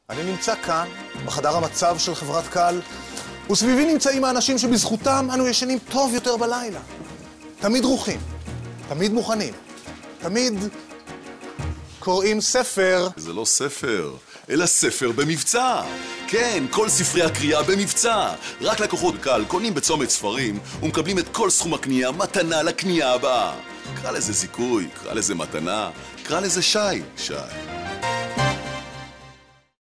אני נמצא כאן, בחדר המצב של חברת קל, וסביבי נמצאים האנשים שבזכותם אנו ישנים טוב יותר בלילה. תמיד דרוכים, תמיד מוכנים, תמיד קוראים ספר. זה לא ספר, אלא ספר במבצע. כן, כל ספרי הקריאה במבצע. רק לקוחות קל קונים בצומת ספרים ומקבלים את כל סכום הקנייה מתנה לקנייה הבאה. קרא לזה זיכוי, קרא לזה מתנה, קרא לזה שי.